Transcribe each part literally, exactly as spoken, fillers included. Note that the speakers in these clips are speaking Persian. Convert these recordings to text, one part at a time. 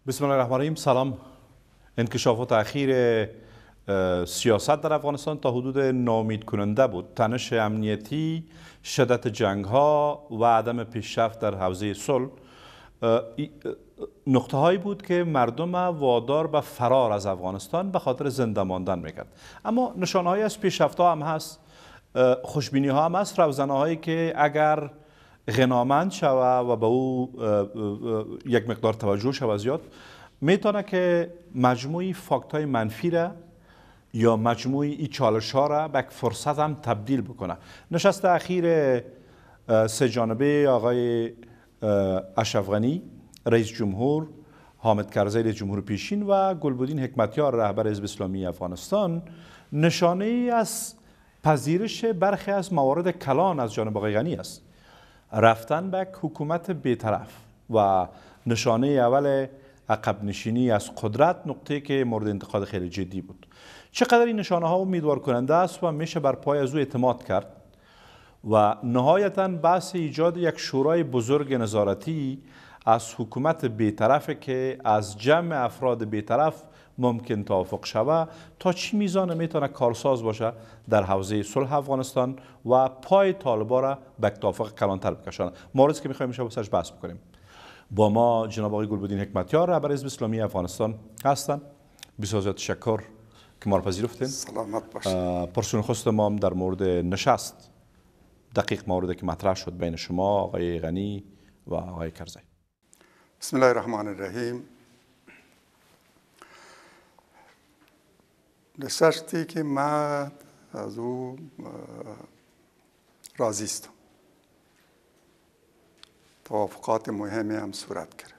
بسم الله الرحمن الرحیم. سلام. انکشافات اخیر سیاست در افغانستان تا حدود ناامید کننده بود. تنش امنیتی، شدت جنگ ها و عدم پیشرفت در حوزه صلح نقطه هایی بود که مردم وادار به فرار از افغانستان به خاطر زنده ماندن میکرد. اما نشانه هایی از پیشرفت ها هم هست، خوشبینی ها هم هست، روزنه هایی که اگر غنامند شود و به او یک مقدار توجه شود زیاد، میتونه که مجموعی فاکت های منفی را یا مجموعی این چالش ها را به یک فرصت هم تبدیل بکنه. نشست اخیر سه جانبه آقای اشرف غنی رئیس جمهور، حامد کرزی رئیس جمهور پیشین و گلبدین حکمتیار رهبر حزب اسلامی افغانستان نشانه ای از پذیرش برخی از موارد کلان از جانب آقای غنی است. رفتن به حکومت بی‌طرف و نشانه اول عقب نشینی از قدرت، نقطه که مورد انتقاد خیلی جدی بود. چقدر این نشانه ها امیدوار کننده است و میشه بر پای از او اعتماد کرد و نهایتاً بحث ایجاد یک شورای بزرگ نظارتی از حکومت بی‌طرف که از جمع افراد بی‌طرف ممکن توافق شود تا چی میزان میتونه کارساز باشه در حوزه صلح افغانستان و پای طالبان را به توافق کلانتر بکشانه. موردی که میخوایم میشه بسش بحث بکنیم. با ما جناب آقای گلبدین حکمتیار رهبر حزب اسلامی افغانستان هستند. بسیار زیاد تشکر که ما را پذیرفتین. سلامت باشید. پرسون خست ما در مورد نشست دقیق موردی که مطرح شد بین شما آقای غنی و آقای کرزی. بسم الله الرحمن الرحیم. نشستی که من از او راضی هستم. توافقات مهمی هم صورت گرفت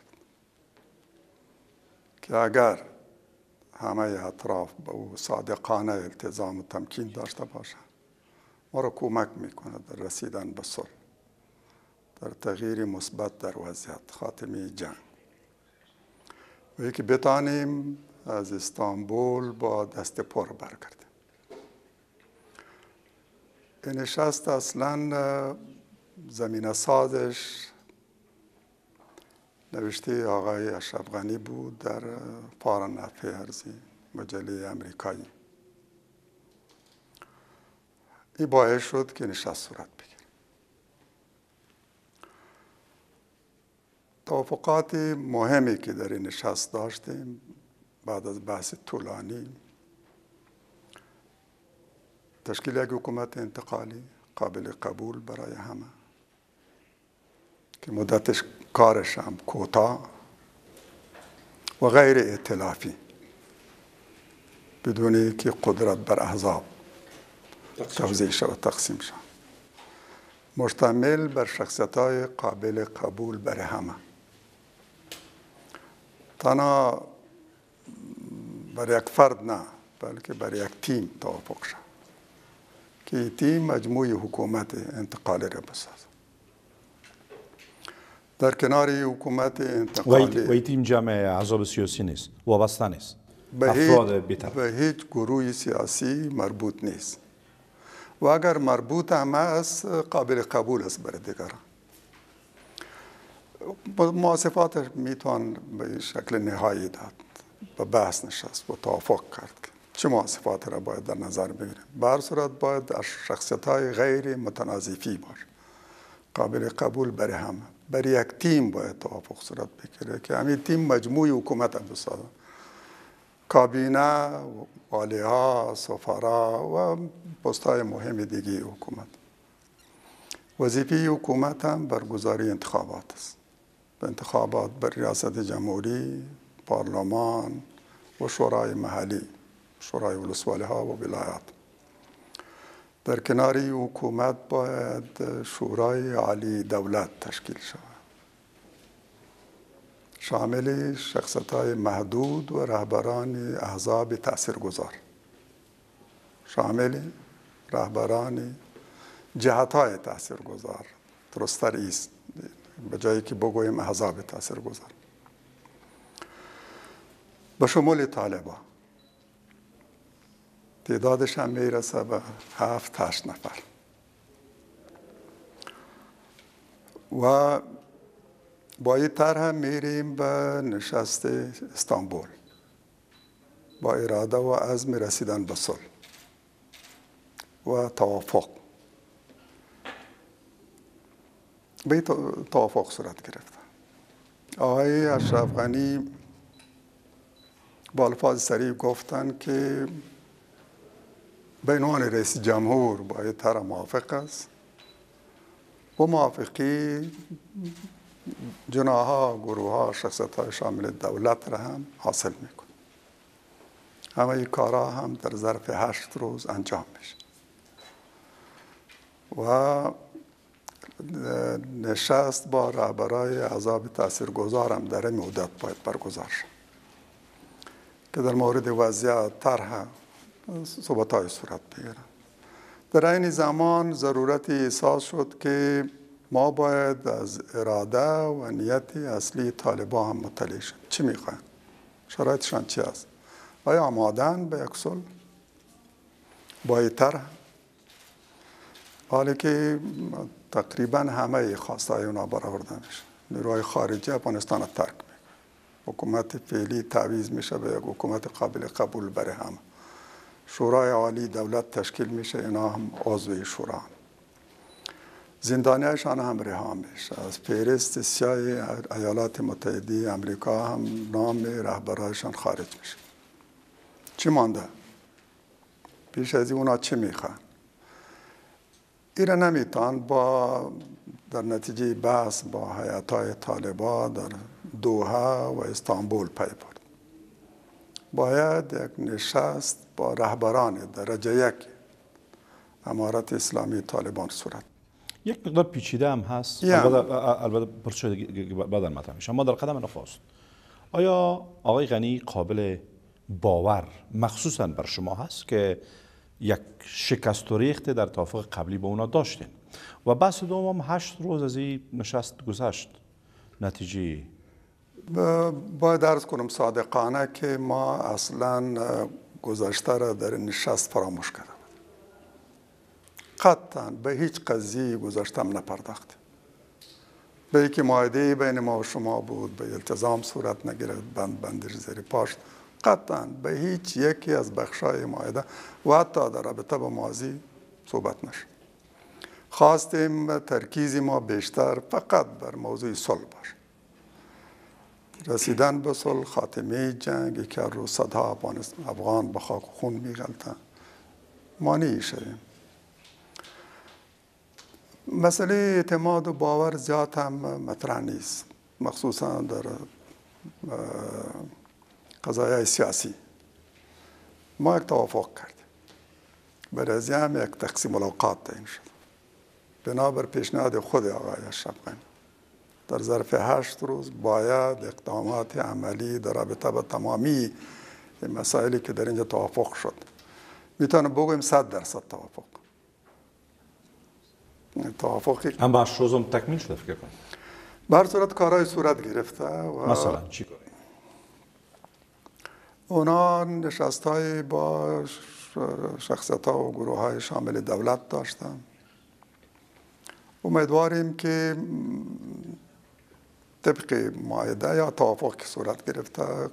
که اگر همه اطراف به او صادقانه التزام و تمکین داشته باشند ما را کمک میکنه در رسیدن به صلح، در تغییر مثبت در وضعیت، خاتمه جنگ و اینکه بتانیم از استانبول با دست پر برگردیم. این نشست اصلا زمینه سازش نوشته آقای اشرف غنی بود در فارن افیرز مجله امریکایی. این باعث شد که نشست صورت بگیره. توافقات مهمی که در این نشست داشتیم بعد از بحث طولانی، تشکیل یک حکومت انتقالی قابل قبول برای همه که مدتش کارش هم کوتاه و غیر ائتلافی بدون که قدرت بر احزاب توزیع شود، تقسیم شود، مشتمل بر شخصیت‌های قابل قبول برای همه، تنها برای یک فرد نه بلکه برای یک تیم توافق شد که این تیم مجموعی حکومت انتقالی را بسازد. در کنار حکومت انتقالی و این تیم جمع احزاب سیاسی نیست، وابسته نیست، به افراد هیچ, بی‌طرف به هیچ گروه سیاسی مربوط نیست و اگر مربوط هم است قابل قبول است برای دیگران. مواصفاتش میتوان به شکل نهایی داد، به بحث نشست و توافق کرد چه مواصفات را باید در نظر بگیریم. به هر صورت باید شخصیت‌های غیر متنازعی باشه، قابل قبول برای همه. برای یک تیم باید توافق صورت بگیره که همین تیم مجموعی حکومت هم بسازه، کابینه، والی‌ها، سفرا و پست‌های مهم دیگه حکومت. وظیفه حکومت هم برگزاری انتخابات است، انتخابات بر ریاست جمهوری، پارلمان و شورای محلی، شورای ولسوالی‌ها و ولایات. در کنار حکومت باید شورای عالی دولت تشکیل شود، شامل شخصیت‌های محدود و رهبران احزاب تاثیرگذار، شامل رهبران جهت‌های تاثیرگذار، درست‌تر است به جایی که بگوییم احزاب تاثیرگذار، به شمول طالبان. تعدادش هم میرسه به هفت هشت نفر و با این طرح میریم به نشست استانبول با اراده و عزم رسیدن به صلح و توافق. به توافق صورت گرفت. آقای اشرف غنی با الفاظ صریح گفتند که به عنوان رئیس جمهور با این طرح موافق است و موافقی جناها، گروه ها، شخصیت های شامل دولت را هم حاصل میکن. همه این کارها هم در ظرف هشت روز انجام میشه و نشست با رهبرای احزاب تاثیرگذار هم در این مدت باید برگزار شد که در مورد وضعیت طرح صحبت‌های صورت بگیرند. در این زمان ضرورتی احساس شد که ما باید از اراده و نیت اصلی طالبان هم مطلع شد. چی میخواین؟ شرایطشان چی است؟ آیا آمادن به یک صلح با این طرح؟ حالی که تقریبا همه خواستهای اونا برآورده میشه. نیروهای خارجی افغانستان را ترک میکنه. حکومت فعلی تعویض میشه به یک حکومت قابل قبول برای همه. شورای عالی دولت تشکیل میشه، اینا هم عضو شورا هم. زندانیایشان هم رها میشه. از فهرست سیاه ایالات متحده امریکا هم نام رهبرایشان خارج میشه. چی مانده؟ پیش از این اونا چی میخوان؟ ایره نمیتوان با در نتیجه بحث با هیئت‌های طالبان در دوحه و استانبول پی برد. باید یک نشست با رهبران درجه یک امارت اسلامی طالبان صورت. یک مقدار پیچیده هم هست. yeah. البته البته پرسش بعداً مطرح میشه. اما در قدم نخست آیا آقای غنی قابل باور مخصوصاً بر شما هست که یک شکست و ریخت در توافق قبلی با اونا داشتین و بحث دوم هشت روز از این نشست گذشت، نتیجه؟ باید عرض کنم صادقانه که ما اصلا گذشته را در نشست فراموش کردیم. قطعا به هیچ قضیه گذشتم نپرداختیم. به یکی معاهده بین ما و شما بود، به التزام صورت نگرفت، بند بندش زیر پاش. قطعا به هیچ یکی از بخشای معاهده و حتی در رابطه با ماضی صحبت نشد. خواستیم ترکیز ما بیشتر فقط بر موضوع صلح باشه. رسیدن به صلح، خاتمه جنگ که رو صدها افغان به خاک و خون می‌غلطند مانع شدیم. مسئله اعتماد و باور زیاد هم مطرح نیست، مخصوصا در قضایای سیاسی. ما یک توافق کردیم، برای هم یک تقسیم الاوقات تعیین شد بنابر پیشنهاد خود آقای اشرف غنی. در ظرف هشت روز باید اقدامات عملی در رابطه با تمامی مسائلی که در اینجا توافق شد، میتونم بگویم صد درصد توافق توافقی اما هشت روزم تکمیل شده فکر کنم. به هر صورت کارهای صورت گرفته و مثلا چی کاری؟ اونا نشست‌های با شخصیت‌ها و گروه‌های شامل دولت داشتن. امیدواریم که طبق معاهده یا توافق که صورت گرفته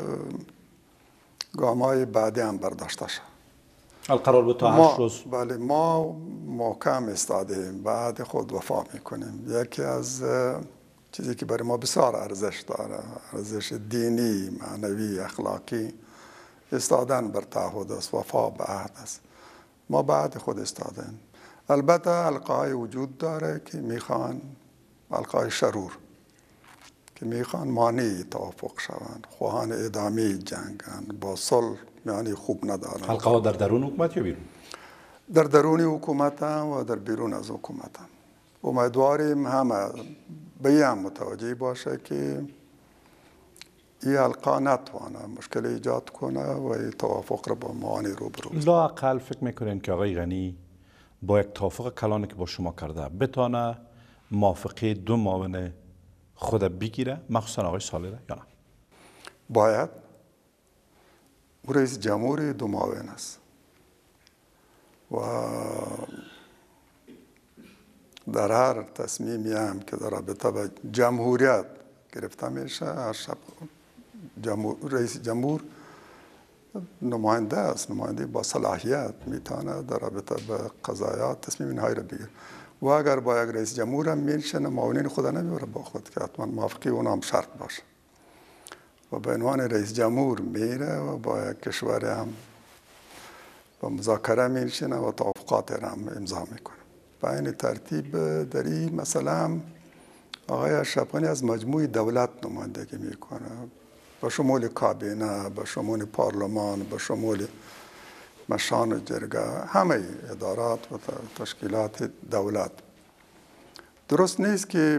گام‌های بعدی هم برداشته شد. القرار به تا هشت روز. بله، ما محکم ایستادیم، بعد خود وفا میکنیم. یکی از چیزی که برای ما بسیار ارزش داره، ارزش دینی، معنوی، اخلاقی، ایستادن بر تعهد است، وفا به عهد است. ما بعد خود ایستادیم. البته حلقه‌های وجود داره که میخوان، حلقه‌های شرور که میخوان مانع توافق شوند، خواهان ادامه جنگند، با صلح یعنی خوب ندارند. حلقه‌ها در درون حکومت یا بیرون؟ در درون حکومت هم و در بیرون از حکومت هم. امیدواریم همه به این هم متوجه باشه که این حلقه نتوانه مشکل ایجاد کنه و این توافق را با معانی روبرو بزنه. لااقل فکر میکنین که آقای غنی با یک توافق کلانی که با شما کرده بتانه موافقه دو معاون خود بگیره، مخصوصا آقای صالح یا نه؟ باید. او رئیس جمهور دو معاون است و در هر تصمیمی هم که در رابطه با جمهوریت گرفته میشه، هر شب جمهور، رئیس جمهور نماینده است، نماینده با صلاحیت میتونه در رابطه با قضایات تصمیم نهایی را بگیره. و اگر با یک رئیس جمهور هم میشنه معاونین خود نمیبره با خود که حتما موافقی اون هم شرط باشه و به عنوان رئیس جمهور میره و با یک کشور هم با مذاکره میشنه و توافقات را هم امضا میکنه. به این ترتیب در این مثلا آقای اشرف غنی از مجموع دولت نمایندگی میکنه، با شمول کابینه، با شمول پارلمان، با شمول مشان جرگه، همه ادارات و تشکیلات دولت. درست نیست که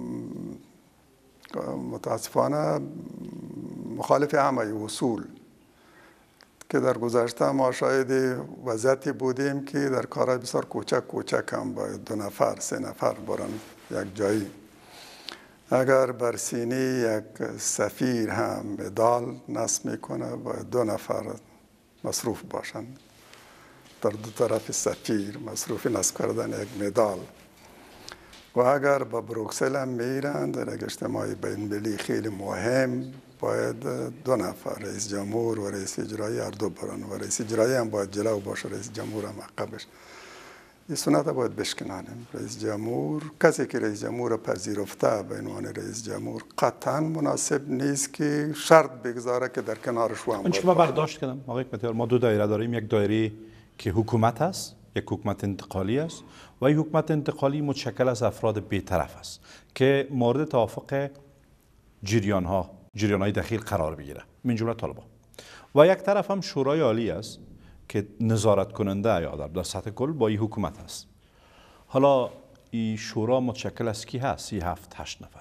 متاسفانه مخالف همه اصول که در گذشته ما شاید وضعیتی بودیم که در کارهای بسیار کوچک کوچک هم باید دو نفر سه نفر برن یک جایی. اگر بر سینی یک سفیر هم مدال نصب میکنه باید دو نفر مصروف باشند در دو طرف سفیر مصروف نصب کردن یک مدال. و اگر با بروکسل هم میرن در یک اجتماع بین‌المللی خیلی مهم باید دو نفر رئیس جمهور و رئیس اجرایی هر دو برن و رئیس اجرایی هم باید جلو باشه، رئیس جمهور هم عقبش. این سنت باید بشکنانیم. رئیس جمهور، کسی که رئیس جمهور پذیرفته به عنوان رئیس جمهور قطعا مناسب نیست که شرط بگذاره که در کنارش هم باشه. من برداشت کردم آقای حکمتیار، ما دو دایره داریم، یک دایره که حکومت است، یک حکومت انتقالی است و یک حکومت انتقالی متشکل از افراد بی‌طرف است که مورد توافق جریان ها جریان های دخیل قرار بگیره، من جمله طالبان. و یک طرف هم شورای عالی است که نظارت کننده یا در سطح کل با این حکومت است. حالا این شورا متشکل از کی هست؟ سی هفت هشت نفر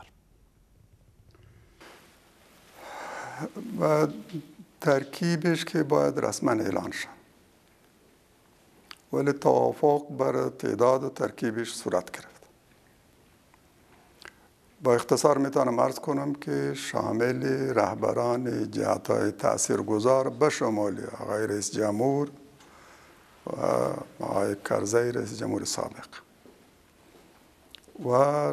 و ترکیبش که باید رسما اعلان شد، ولی توافق بر تعداد و ترکیبش صورت گرفت. با اختصار میتونم عرض کنم که شامل رهبران جهت‌های تاثیرگذار به شمول آقای رئیس جمهور و آقای کرزی رئیس جمهور سابق و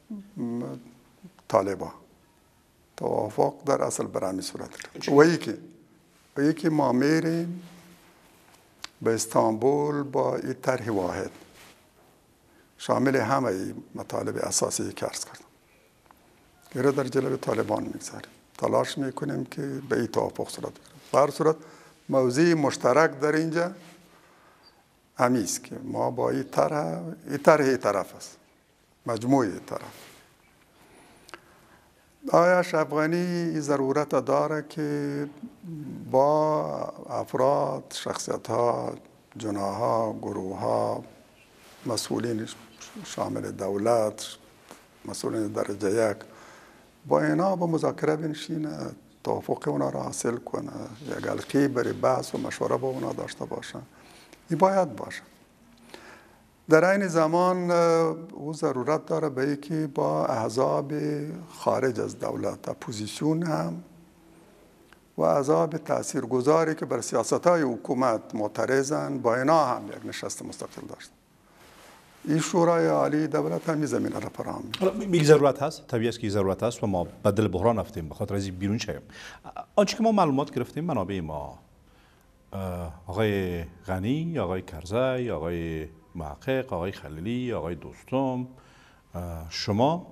طالبان توافق در اصل برای صورت گرفت. و یکی و یکی ما میریم به استانبول با این طرح واحد شامل همه مطالب اساسی که عرض کردم که در جلب طالبان میگذاریم، تلاش میکنیم که به این توافق صورت بگیرد. به هر صورت موضوع مشترک در اینجا همیست که ما با این طرح این طرح این طرف است، مجموعه طرف. آیا اشرف غنی ضرورت داره که با افراد، شخصیت ها، جناح ها، گروه ها، مسئولین شامل دولت، مسئولین درجه یک، با اینا با مذاکره بنشینه، توافق اونا را حاصل کنه، یک حلقه برای بحث و مشوره با اونا داشته باشه. این باید باشه. در این زمان او ضرورت داره به اینکه با احزاب خارج از دولت، اپوزیسیون هم و احزاب تاثیرگذاری که بر سیاست‌های حکومت معترضن، با اینا هم یک نشست مستقل داشت. این شورای عالی دولت هم زمینه را فراهم می‌کنه. میگه ضرورت هست، طبیعی است که ضرورت هست و ما بدل بحران رفتیم به خاطر از بیرون شیم. آنچه که ما معلومات گرفتیم منابع ما، آقای غنی، آقای کرزی، آقای محقق، آقای خلیلی، آقای دوستم، شما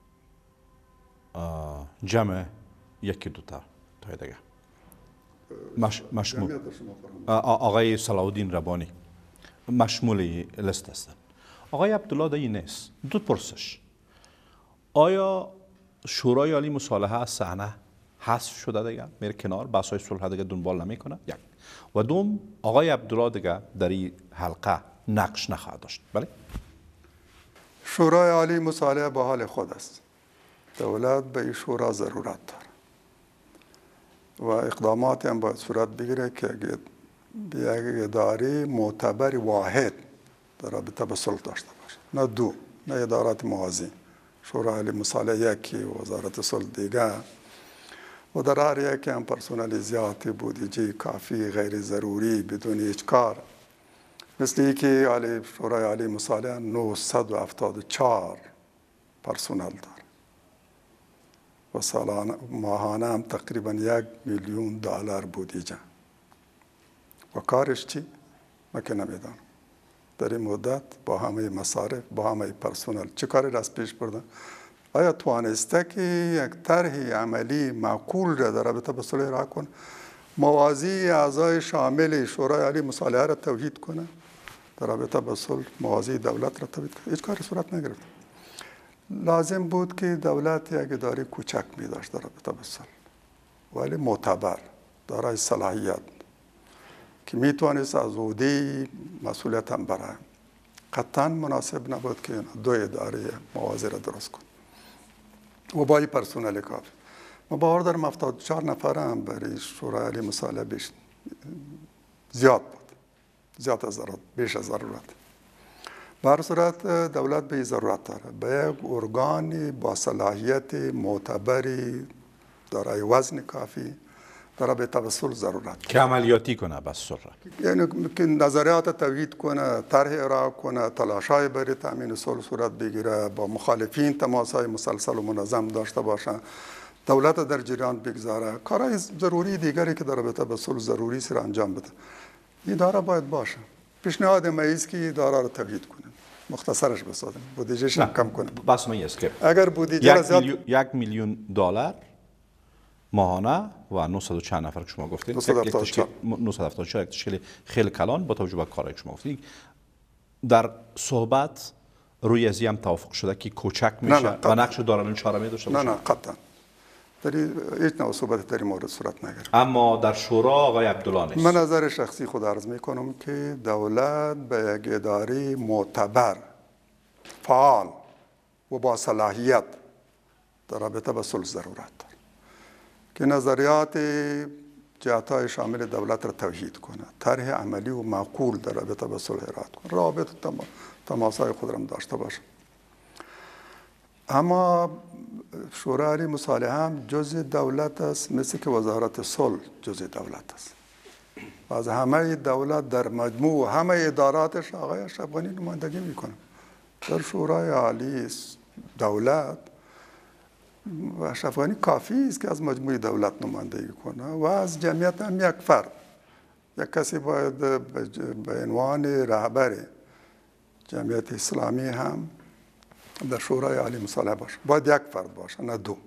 جمع یکی دوتا تا دیگه مش مشمول آقای صلاح الدین ربانی مشمول لیست هستن. آقای عبدالله دیگه نیست. دو پرسش: آیا شورای عالی مصالحه از صحنه حذف شده دیگه، میره کنار، بحث‌های صلح دیگه دنبال نمیکنه؟ یک. و دوم، آقای عبدالله دیگه در این حلقه نقش نخواهد داشت. بله؟ شورای عالی مصالحه به حال خود است. دولت به این شورا ضرورت داره و اقدامات هم باید صورت بگیره که یک اداره معتبر واحد در رابطه به صلح داشته باشه، نه دو، نه ادارات موازی. شورای عالی مصالحه یکی، وزارت صلح دیگه، و در هر یکی هم پرسنل زیادی، بودجه کافی، غیر ضروری، بدون هیچ کار. مثل اینکه عالی شورای عالی مصالحه نهصد و هفتاد و چهار پرسنل داره و سالانه ماهانه هم تقریبا یک میلیون دلار بودجه و کارش چی؟ من که نمیدانم. در این مدت با همه مصارف با همه پرسنل چه کاری را از پیش بردن؟ آیا توانسته که یک طرح عملی معقول را در رابطه با صلح ارائه کنه؟ موازی اعضای شامل شورای عالی مصالحه را توحید کنه؟ در رابطه با صلح موازی دولت را توحید کنه؟ هیچ کاری صورت نگرفت. لازم بود که دولت یک اداره کوچک می داشت در رابطه با صلح، ولی معتبر، دارای صلاحیت که می توانست از عهده مسئولیت هم برای. قطعا مناسب نبود که دو اداره موازی را درست کن و با این پرسنل کافی. ما باور دارم هفتاد و چهار نفر هم برای شورای عالی مصالحه بیش زیاد بود، زیاد از ضرورت، بیش از ضرورت. به هر صورت دولت به این ضرورت داره، به یک ارگان با صلاحیت معتبری دارای وزن کافی در رابطه با صلح ضرورت که عملیاتی کنه بس صلح، یعنی که نظریات توحید کنه، طرح ارائه کنه، تلاش‌های برای تامین صلح صورت بگیره، با مخالفین تماس‌های مسلسل و منظم داشته باشه، دولت در جریان بگذاره، کارهای ضروری دیگری که در رابطه با صلح ضروری است را انجام بده. این اداره باید باشه. پیشنهاد ما است که اداره را توحید کنیم، مختصرش بسازیم، بودجهش هم کم کنیم. بس من است که اگر بودجه را زیاد یک میلیون دلار ماهانه و نهصد و چند نفر که شما گفتید، نهصد و هفتاد و چهار یک تشکیل خیلی کلان با توجه به کاری که شما گفتید. در صحبت روی ازی هم توافق شده که کوچک میشه و نقش دارن چهارمی داشته باشه؟ نه نه قطعا در هیچ نوع صحبت در این مورد صورت نگرفت. اما در شورا آقای عبدالله نیست. من نظر شخصی خود عرض میکنم که دولت به یک اداره معتبر، فعال و با صلاحیت در رابطه با صلح ضرورت دارد که نظریات جهت‌های شامل دولت را توحید کنه، طرح عملی و معقول در رابطه با صلح ارائه کنه، رابط تماس‌های خود را داشته باشه. اما شورای عالی مصالحه هم جزء دولت است، مثل که وزارت صلح جزء دولت است. و از همه دولت در مجموع همه اداراتش آقای اشرف غنی نمایندگی میکنه. در شورای عالی دولت و اشرف غنی کافی است که از مجموع دولت نمایندگی کنه و از جمعیت هم یک فرد، یک کسی باید به عنوان رهبر جمعیت اسلامی هم در شورای عالی مصالحه باشه. باید یک فرد باشه، نه دو.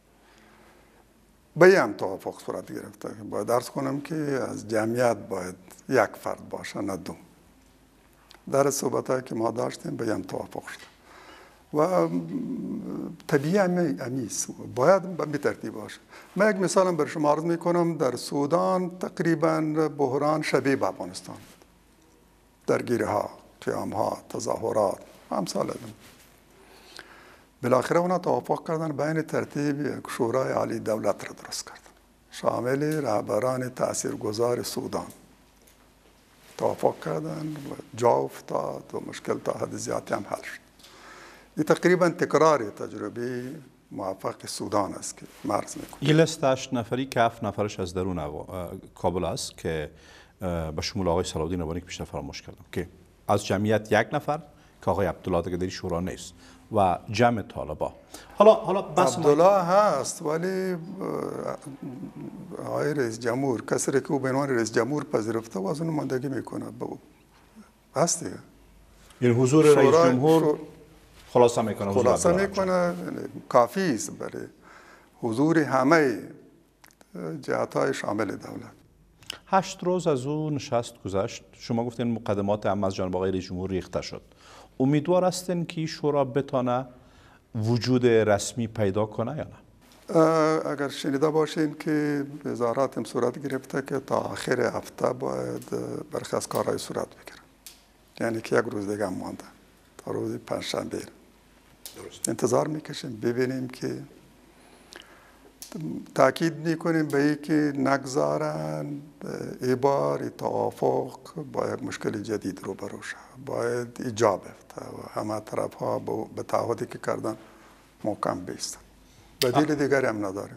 به هم توافق صورت گرفته. باید عرض کنم که از جمعیت باید یک فرد باشه، نه دو. در صحبت‌هایی که ما داشتیم به هم توافق شده و طبیعی امیست باید به ترتیب باشه. من یک مثالم بر شما عرض میکنم. در سودان تقریبا بحران شبیه به افغانستان، درگیری‌ها، قیام‌ها، تظاهرات امثال این. بالاخره اونا توافق کردن بین ترتیب یک شورای عالی دولت را درست کردن شامل رهبران تاثیرگذار سودان. توافق کردن و جا افتاد و مشکل تا حد زیادی هم حل شد. این تقریبا تکرار تجربه موفق سودان است که مرز میکنه. این لیست هشت نفری که هفت نفرش از درون کابل است که به شمول آقای صلاح‌الدین ابانی که بیشتر فراموش کردم که از جمعیت یک نفر که آقای عبدالله دیگه در شورا نیست و جمع طالبا. حالا حالا بس عبدالله هست ولی آقای رئیس جمهور کسی که او به عنوان رئیس جمهور پذیرفته و از اون نمایندگی میکنه هست دیگه. یعنی حضور رئیس جمهور شور... خلاصه میکنه خلاصه میکنه کافی است برای حضور همه جهت‌های شامل دولت. هشت روز از اون نشست گذشت. شما گفتین مقدمات هم از جانب آقای رئیس جمهور ریخته شد. امیدوار هستین که شورا بتونه وجود رسمی پیدا کنه یا نه؟ اگر شنیده باشین که وزارات هم صورت گرفته که تا آخر هفته باید برخی از کارهای صورت بگیرن، یعنی که یک روز دیگه هم مانده تا روز پنجشنبه. انتظار میکشیم ببینیم که تاکید میکنیم به این که نگذارن ایبار توافق با یک مشکل جدید روبرو شد. باید ایجاب افته و همه طرف ها به تعهدی که کردن محکم بیستن. بدیل دیگری هم نداریم.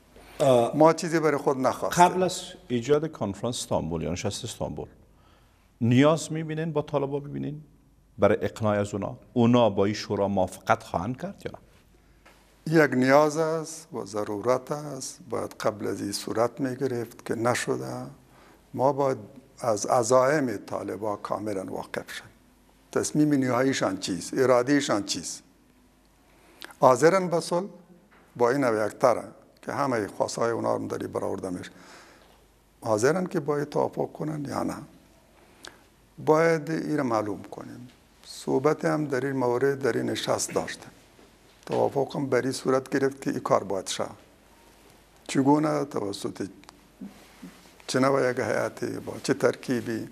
ما چیزی برای خود نخواستیم. قبل از ایجاد کنفرانس استانبول یا نشست استانبول نیاز میبینین با طالبان ببینین برای اقناع از اونا اونا با این شورا موافقت خواهند کرد یا نه؟ یک نیاز است و ضرورت است، باید قبل از این صورت می گرفت که نشده. ما باید از عزایم طالبان کاملا واقف شد. تصمیم نهاییشان چیست؟ ارادهشان چیست؟ حاضرن به صلح؟ با این نوع یک تره که همه خواستهای اونا رو داری برآورده میشه. حاضرن که باید توافق کنن یا نه؟ باید این رو معلوم کنیم. صحبت هم در این مورد در این نشست داشتیم. توافق هم بر این صورت گرفت که این کار باید شد. چگونه؟ توسط چه نوع یک هیئتی، با چه ترکیبی.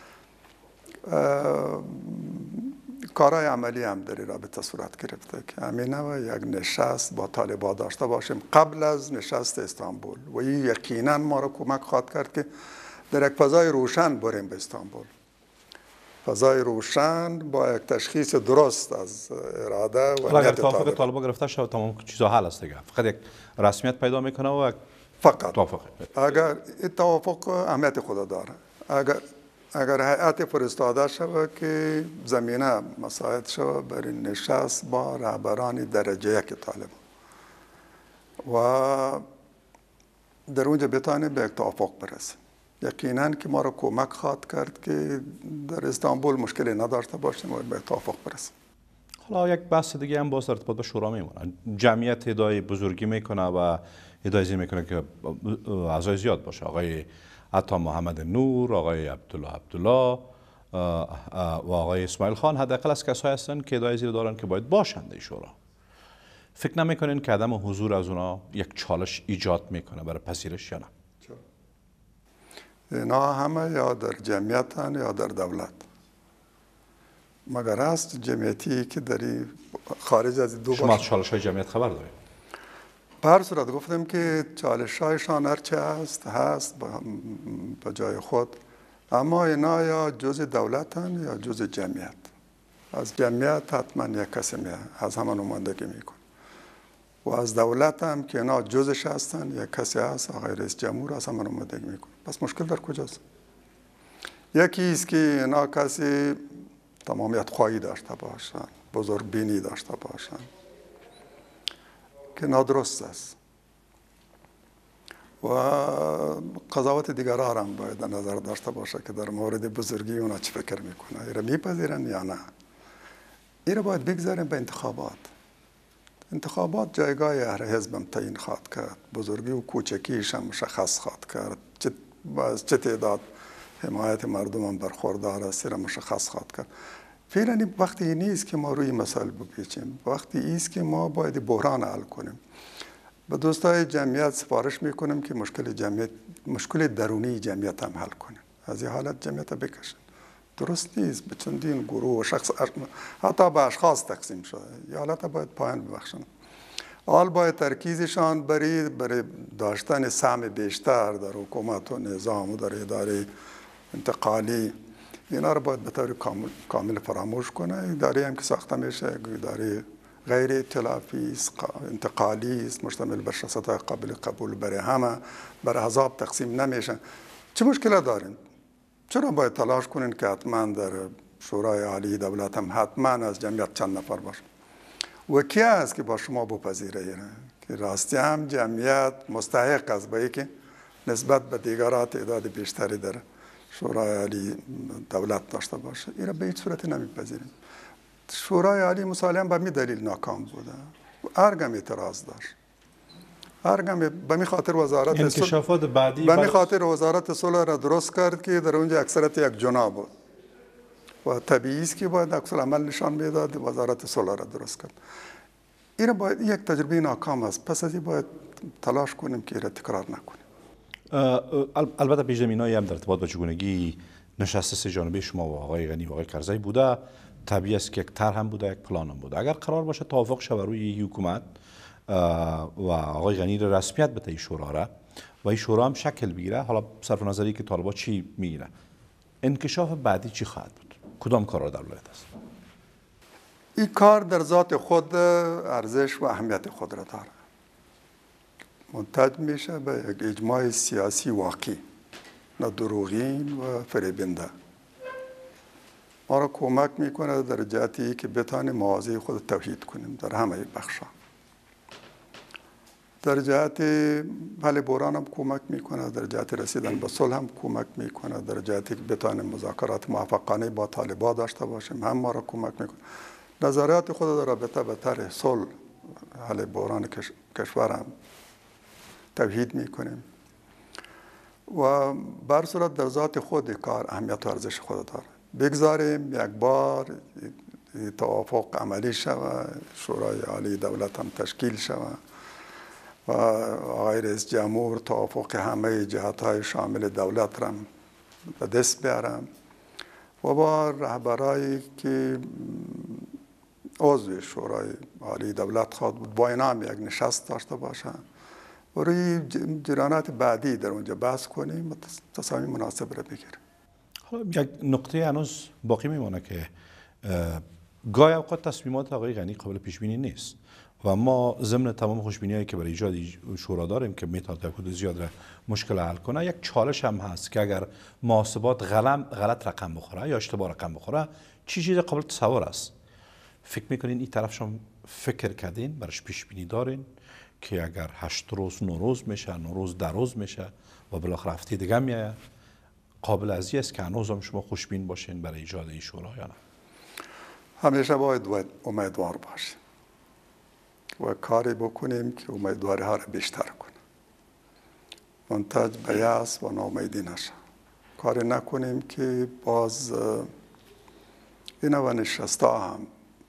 کارهای عملی هم در این رابطه صورت گرفته که همین نوع یک نشست با طالبان داشته باشیم قبل از نشست استانبول و این یقینا ما را کمک خواهد کرد که در یک فضای روشن بریم به استانبول. فضای روشن با یک تشخیص درست از اراده و اگر توافق طالبان گرفته شد تمام چیزا حل است دیگه، فقط یک رسمیت پیدا میکنه و فقط توافق. اگر این توافق اهمیت خود داره، اگر اگر هیئت فرستاده شود که زمینه مساعد شود برای نشست با رهبران درجه یک طالبان و در اونجا بتانیم به یک توافق برسیم، یقینا که ما را کمک خواهد کرد که در استانبول مشکلی نداشته باشیم و به توافق برسیم. حالا یک بحث دیگه هم باز در ارتباط با شورا میمونه. جمعیت ادعای بزرگی میکنه و ادعای میکنه که اعضای زیاد باشه. آقای عطا محمد نور، آقای عبدالله عبدالله و آقای اسماعیل خان حداقل از کسایی هستند که ادعای زیر دارن که باید باشند این شورا. فکر نمیکنین که عدم حضور از اونا یک چالش ایجاد میکنه برای پذیرش یا نه؟ اینا همه یا در جمعیت هن یا در دولت، مگر هست جمعیتی که در خارج از دو شما از چالش های جمعیت خبر دارید؟ به هر صورت گفتم که چالش هایشان هرچه هست هست به جای خود، اما اینا یا جز دولت هن یا جز جمعیت. از جمعیت حتما یک کسی می از همه نمایندگی میکن و از دولت هم که اینا جزش هستن یک کسی هست، آقای رئیس جمهور از همه نمایندگی میکن. پس مشکل در کجاست؟ یکی است که اینا کسی تمامیت خواهی داشته باشن، بزرگ بینی داشته باشن که نادرست است و قضاوت دیگرها هم باید نظر داشته باشه که در مورد بزرگی اونا چی فکر میکنه، ایره میپذیرن یا نه. ایره باید بگذاریم به انتخابات. انتخابات جایگاه هر حزب هم تعیین خواهد کرد، بزرگی و کوچکیش هم مشخص خواهد کرد، چه باز چه تعداد حمایت مردم هم برخوردار است را مشخص خواهد کرد. فعلا وقتی نیست که ما روی مسائل بپیچیم، وقتی ایست که ما باید بحران حل کنیم. به دوستای جمعیت سفارش میکنیم که مشکل جمعیت، مشکل درونی جمعیت هم حل کنیم، از این حالت جمعیت بکشن. درست نیست به چندین گروه و شخص حتی به اشخاص تقسیم شده، یا حالت باید پایان ببخشن. حال باید ترکیزشان برای برای داشتن سهم بیشتر در حکومت و نظام و در اداره انتقالی، اینا رو باید به طور کامل, کامل فراموش کنه. اداره هم که ساخته میشه اداره غیر ائتلافی است، انتقالی است، مشتمل بر شخصیت‌های قابل قبول برای همه، برای احزاب تقسیم نمیشن. چه مشکل دارین؟ چرا باید تلاش کنین که حتما در شورای عالی دولت هم حتما از جمعیت چند نفر باشه؟ و کی است که با شما بپذیره ایره که راستی هم جمعیت مستحق است به اینکه نسبت به دیگرها تعداد بیشتری در شورای عالی دولت داشته باشه؟ ایره به هیچ صورت نمیپذیریم. شورای عالی مسالم به می دلیل ناکام بوده، ارگم اعتراض داشت، ارگم به می خاطر وزارت انکشافات بعدی به می خاطر وزارت صلح را درست کرد که در اونجا اکثریت یک جنا بود و طبیعی است که باید عکس العمل نشان میداد، وزارت صلح را درست کرد. این باید یک تجربه ناکام است، پس از این باید تلاش کنیم که این تکرار نکنیم. البته پیش‌بینی‌هایی هم در ارتباط با چگونگی نشست سه جانبه شما و آقای غنی و آقای کرزی بوده. طبیعی است که یک طرح هم بوده، یک پلان هم بوده. اگر قرار باشه توافق شود روی حکومت و آقای غنی را رسمیت بده این شورا را و این شورا هم شکل بگیره، حالا صرف نظری که طالبان چی میگیره، انکشاف بعدی چی خواهد بود؟ کدام کارا در ولایت است؟ این کار در ذات خود ارزش و اهمیت خود را داره. منتج میشه به یک اجماع سیاسی واقعی، نه دروغین و فریبنده. ما را کمک میکنه در جهتی که بتانیم مواضع خود توحید کنیم در همه بخشا. در جهت حل بحران هم کمک میکنه، در جهت رسیدن به صلح هم کمک میکنه، در جهتی که بتانیم مذاکرات موفقانه با طالبان داشته باشیم هم ما را کمک میکنه. نظریات خود در رابطه به طرح صلح حل بحران کشور هم توحید میکنیم و بر صورت در ذات خود کار اهمیت و ارزش خود داره. بگذاریم یک بار توافق عملی شود، شورای عالی دولت هم تشکیل شود و آقای رئیس جمهور توافق همه جهت‌های شامل دولت را به دست بیارم و با رهبرایی که عضو شورای عالی دولت خواهد بود با اینا هم یک نشست داشته باشند و روی جریانات بعدی در اونجا بحث کنیم و تصامیم مناسب را بگیریم. حالا یک نقطه هنوز باقی میمونه که گاهی اوقات تصمیمات آقای غنی قابل پیش بینی نیست و ما ضمن تمام خوشبینی‌هایی که برای ایجاد شورا داریم که میتونه تا حدود زیاد را مشکل حل کنه، یک چالش هم هست که اگر محاسبات غلط رقم بخوره یا اشتباه رقم بخوره چی چیز قابل تصور است؟ فکر میکنین این طرف شما فکر کردین، برش پیش بینی دارین که اگر هشت روز نوروز میشه، نوروز در روز میشه و بالاخره هفته دیگه میاد، قابل ازی است که هنوز هم شما خوشبین باشین برای ایجاد این شورا یا نه؟ همیشه باید امیدوار باشیم و کاری بکنیم که امیدواری ها را بیشتر کنه، منتج به یأس و ناامیدی نشه. کاری نکنیم که باز این و نشسته هم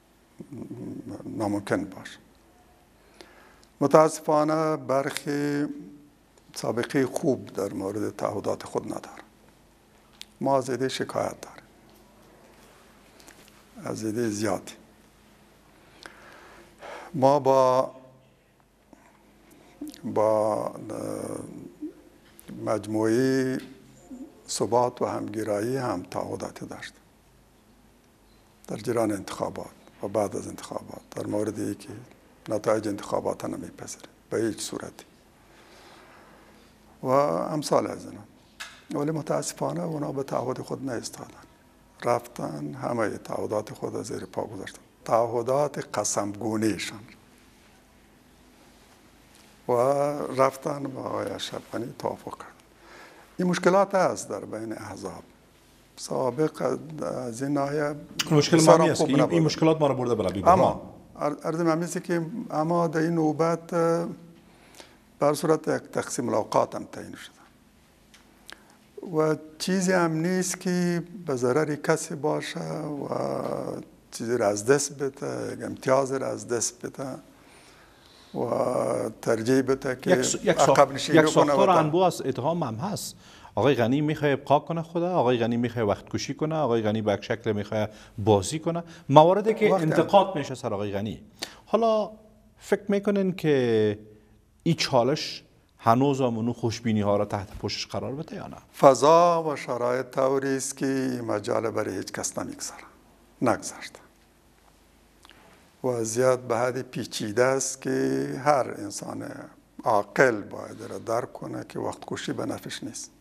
ناممکن باشه. متاسفانه برخی سابقه خوب در مورد تعهدات خود نداره. ما از ایده شکایت داریم، از ایده زیادی. ما با با مجموعه ثبات و همگرایی هم تعهداتی داشتیم در جریان انتخابات و بعد از انتخابات در موردی که نتایج انتخابات نمیپذیریم به هیچ صورتی و امثال از اینا. ولی متاسفانه اونا به تعهد خود نایستادن، رفتن همه تعهدات خود از زیر پا گذاشتن، تعهدات قسمگونیشان و رفتن با آقای اشرف غنی توافق کردن. این مشکلات هست در بین احزاب. سابق از این ناحیه مشکل ما نیست که این مشکلات ما را برده بالا. اما عرض من است که اما در این نوبت بر صورت یک تقسیم الاوقات هم تعیین شده و چیزی هم نیست که به ضرر کسی باشه و چیزی را از دست بده، یک امتیازی را از دست بده و ترجیح بده که عقب نشینی کنه. یک ساختار انبوه از اتهام هم هست. آقای غنی میخواه ابقا کنه خدا، آقای غنی میخواه وقت کشی کنه، آقای غنی به یک شکل میخواه بازی کنه، مواردی که انتقاد میشه سر آقای غنی. حالا فکر میکنین که این چالش هنوز هم خوشبینی ها را تحت پوشش قرار بده یا نه؟ فضا و شرایط طوری است که این مجال برای هیچ کس نمیگذاره، نگذاشته و زیاد به حد پیچیده است که هر انسان عاقل باید را درک کنه که وقت کشی به نفعش نیست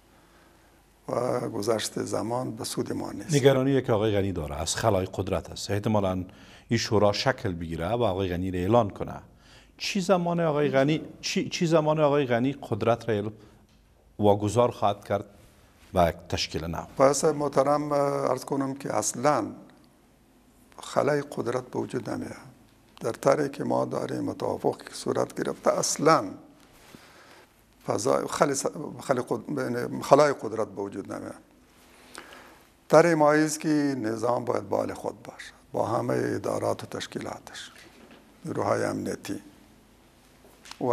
و گذشت زمان به سود ما نیست. نگرانی که آقای غنی داره از خلای قدرت است، احتمالاً این شورا شکل بگیره و آقای غنی را اعلان کنه. چی زمان آقای غنی چی, چی زمان آقای غنی قدرت را واگذار خواهد کرد و تشکیل نو؟ پس محترم عرض کنم که اصلاً خلای قدرت به وجود نمیاد. در طرحی که ما داریم توافق که صورت گرفته اصلاً فضا خلی خلی خلای قدرت به وجود نمیاد. طرح ما است که نظام باید بال خود باشه با همه ادارات و تشکیلاتش، نیروهای امنیتی و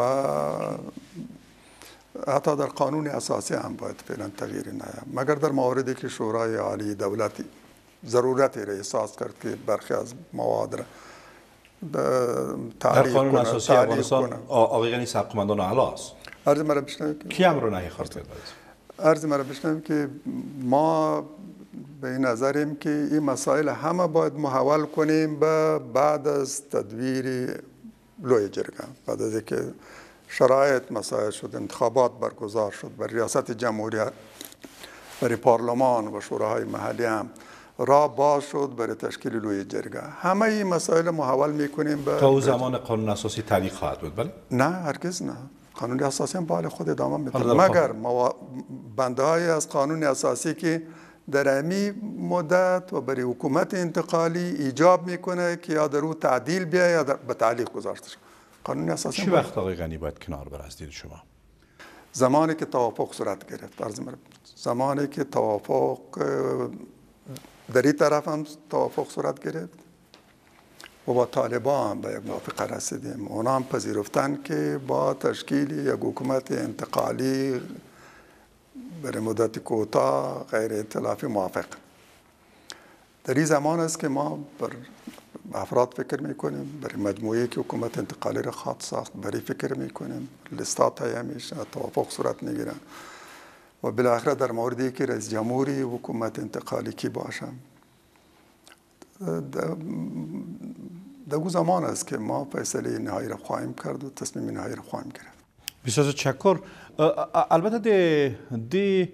حتی در قانون اساسی هم باید فعلا تغییری نیامد، مگر در مواردی که شورای عالی دولتی ضرورتی را احساس کرد که برخی از مواد را در قانون اساسی افغانستان آقای غنی سرقمندان اعلی است. عرض مرا بشنوید کی امر نهی خواست کرد؟ عرض مرا بشنوید که ما به این نظریم که این مسائل همه باید محول کنیم به بعد از تدویر لوی جرگه، بعد از اینکه شرایط مسائل شد، انتخابات برگزار شد، برای ریاست جمهوری، برای پارلمان و شوراهای محلی هم راه باز شد برای تشکیل لوی جرگه. همه این مسائل محول میکنیم به تا او زمان قانون اساسی تعلیق خواهد بود. بله؟ نه هرگز نه. قانون اساسی هم بال خود ادامه میده، مگر بنده های از قانون اساسی که در امی مدت و برای حکومت انتقالی ایجاب میکنه که یا در او تعدیل بیاید یا به تعلیق گذاشته شد. قانون اساسی چی وقت آقای غنی باید کنار بره از دید شما؟ زمانی که توافق صورت گرفت. زمانی که توافق در این طرف هم توافق صورت گرفت و با طالبان هم به یک موافقه رسیدیم. اونا هم پذیرفتن که با تشکیل یک حکومت انتقالی برای مدت کوتاه غیر ائتلافی موافق. در این زمان است که ما بر افراد فکر میکنیم، برای مجموعه که حکومت انتقالی را خواهد ساخت برای فکر میکنیم، لیست‌ها تهیه میشه، توافق صورت میگیره و بالاخره در موردی که رئیس جمهوری حکومت انتقالی کی باشم. در او زمان است که ما فیصله نهایی را خواهیم کرد و تصمیم نهایی را خواهیم گرفت. بسیار تشکر. البته د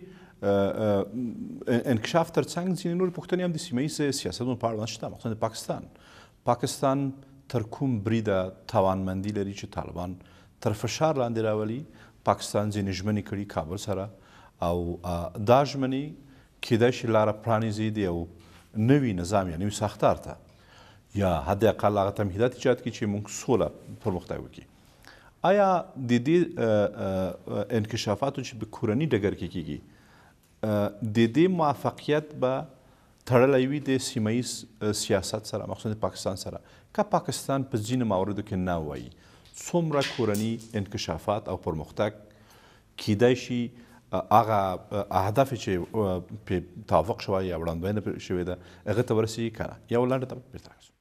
انکشاف ترڅنګ ځینې نور پوښتنې هم د سیمه ایز سیاستونو په اړه شته، مخصوصا د پاکستان. پاکستان تر کوم بریده توانمندي لري چې طالبان تر فشار لاندې راولي. پاکستان ځینې ژمنې کړي کابل سره او دا ژمنې کیدای شي لاره پرانیزي د یو نوي نظام یا نوي ساختار ته یا حد اقل هغه تمهیدات ایجاد کړي چې موږ سوله پرمختګ وکړي. آیا د دې انکشافاتو چې په کورني ډګر کې کیږي د دې موفقیت به تړلی وي د سیمه ایز سیاست سره، مخصوصا د پاکستان سره؟ که پاکستان په ځینو مواردو کې نه وایي، څومره کورني انکشافات او پرمختګ کیدای شي هغه اهداف چې په توافق شوی یا وړاندوینه شوې ده هغه ته ورسیږي که نه؟ یو لنډه ته بیرته راځو.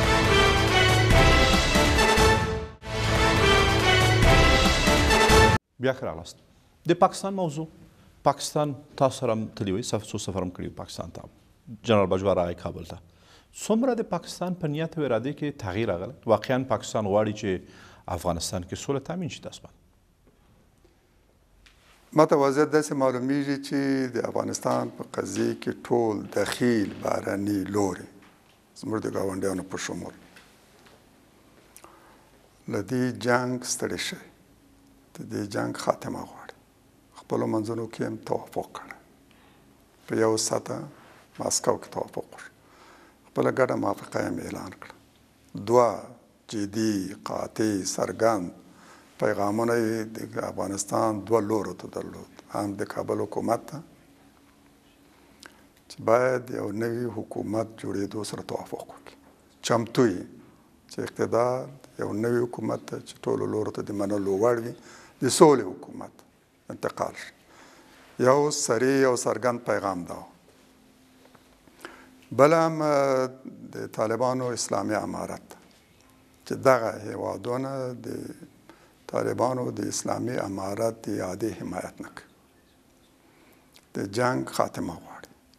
بیا ښه راغلاست. د پاکستان موضوع، پاکستان تاسو سره هم تللي وئ، څو سفر هم کړي پاکستان ته، جنرال باجوه راغی کابل ته. څومره د پاکستان په نیت او ارادې کې تغییر راغلی؟ واقعا پاکستان غواړي چې افغانستان کې سوله تامین شي؟ تاسو باندې ما ته وضعیت داسې معلومیږي چې د افغانستان په قضیه کې ټول دخیل بهرني لوري زموږ د ګاونډیانو په شمول له دې جنګ ستړي شوي، د دې جنګ خاتمه غواړي. خپلو منځونو کې هم توافق کړی، په یو سطح ماسکو کې توافق وشو، خپله ګډه موافقه یې اعلان کړه. دوه جدي قاطع څرګند پیغامونه یې د افغانستان دوه لورو ته درلود، هم د کابل حکومت ته چې باید یو نوي حکومت جوړېدو سره توافق وکړي، چمتو یې چې اقتدار یو نوي حکومت ته چې ټولو لورو ته د منلو وړ وي د سولې حکومت انتقال شي. یو صریح او څرګند پیغام دا و. بل هم د طالبانو اسلامي امارت چې دغه هیوادونه د طالبانو د اسلامي امارت د اعادې حمایت نه کوي، د جنګ خاتمه غواړي.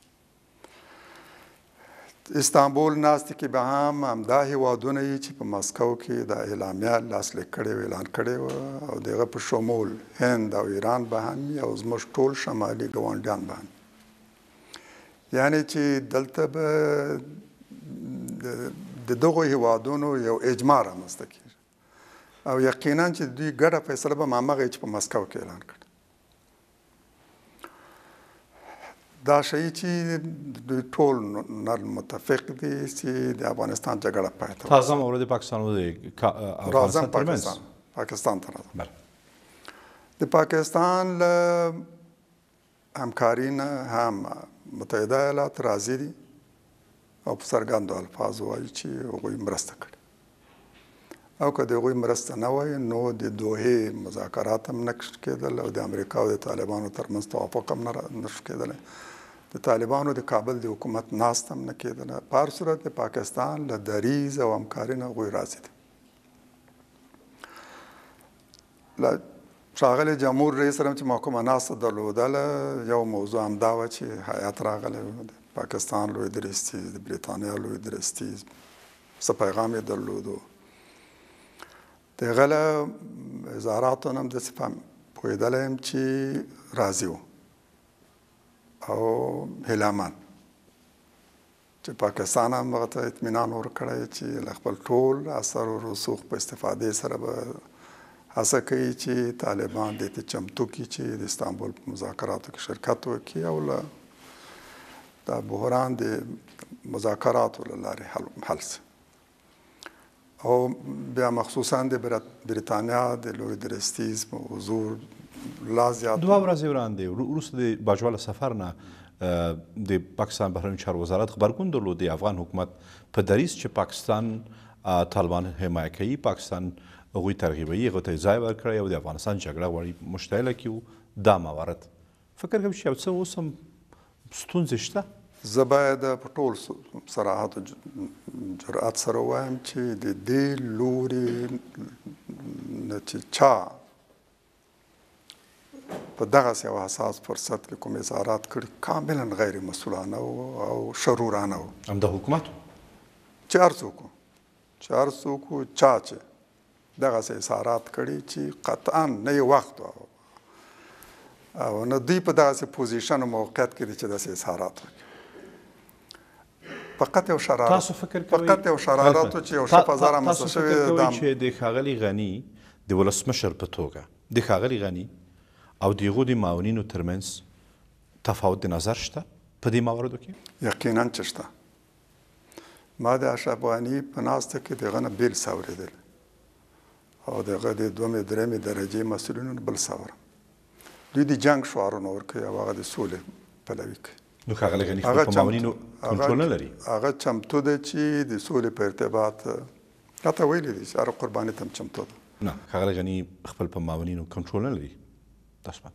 استانبول ناستې کې به هم همدا هیوادونه یي چې په مسکو کې د اعلامیه لاسلیک کړې و، اعلان کړې و، او د هغه په شمول هند او ایران به هم وي او زموږ ټول شمالي ګاونډیان به هم. یعنې چې دلته به د دغو هیوادونو یو اجماع رامنځته کېږي او یقینا چې دوی ګډه فیصله به هماغه چې په مسکو کې اعلان کړي. دا شی چې دوی ټول نر متفق دي چې د افغانستان جګړه پای ته تازه مورد پاکستان و د افغانستان ترمنځ پاکستان ته راځم. د پاکستان له همکاري نه هم متحده ایالات راضي دي او په څرګندو الفاظو وایي چې هغوی مرسته کړې، او که د هغوی مرسته نه وای نو د دوحې مذاکرات هم نه کېدل او د امریکا او د طالبانو ترمنځ توافق هم نه شو کېدلی، د طالبانو د کابل د حکومت ناست هم نه کېدله. په هر صورت د پاکستان له دریځ او همکاري نه هغوی راضي دي. له ښاغلي جمهور رئیس سره چې ما کومه ناسته درلودله، یو موضوع همدا وه چې هیات راغلی و، د پاکستان لوی درستیز، د بریتانیا لوی درستیز، څه پیغام یې درلودو. د هغه له وزاراتو نه هم داسې پوهېدلی یم چې راضي و او هیله مند. چې پاکستان هم هغه ته اطمینان ورکړی چې له خپل ټول اثر و رسوخ په استفادې سره به هڅه کوي چې طالبان دې ته چمتو کړي چې د استانبول په مذاکراتو کې شرکت وکړي او له دا بحران د مذاکراتو له لارې حل شي. او بیا مخصوصا د بریتانیا د لوی درستیز په حضور لا زیات دوه ورځې وړاندې وروسته د باجوړ سفر نه د پاکستان بهرنیو چارو وزارت غبرګون درلود د افغان حکومت په دریځ چې پاکستان طالبان حمایه کوي، پاکستان هغوی ترغیبوي، هغو ته ځای ورکړی او د افغانستان جګړه غواړي مشتعله کړي. دا موارد فکر کوم چې یو څه اوس هم ستونزې شته. زه باید په ټول صراحت او جرأت سره ووایم چې د دې لوري نه چې چا په دغسې یو حساس فرصت کې کوم اظهارات کړي کاملا غیر مسؤلانه او شرورانه وو. همدا حکومت چې هر څوک چې هر څوک چا چې دغسې اظهارات کړي چې قطعا نه یې وخت او نه دوی په دغسې پوزیشن او موقعیت کې دي چې داسې اظهارات وکړي. فقط یو شرارت تاسو فکر کوئ فقط یو شرارت چې یو ښه فضا رامنځته شوې ده. تاسو فکر کوئ چې د ښاغلي غني د ولسمشر په توګه د ښاغلي غني او د هغو د معاونینو ترمنځ تفاوت د نظر شته په دې مواردو کې؟ یقینا چې شته. ما د اشرف غني په ناسته کې د هغه نه بېل څه اورېدل او د هغه د دومې درېمې درجې مسؤلینو بل څه اورم. دوی د جنګ شعارونه ورکوي او هغه د سولې پلوي کوي. نو ښاغلی غني خپل په معاونینو کنټرول نه لري؟ هغه چمتو دی چې د سولې په ارتباط راته ویلي دي چې هر قرباني ته هم چمتو ده. نه، ښاغلی غني خپل په معاونینو کنټرول نه لري. تاسو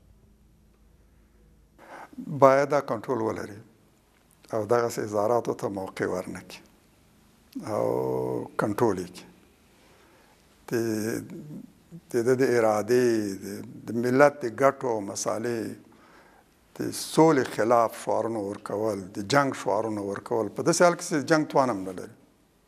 باید دا کنټرول ولري او دغسې اظهاراتو ته موقع ورنه کړي او کنټرول یې کړي. د ده د ارادې د ملت د ګټو مسالې د سولې خلاف شعارونه ورکول، د جنگ شعارونه ورکول په داسې حال کې چې جنگ توان هم نه لري.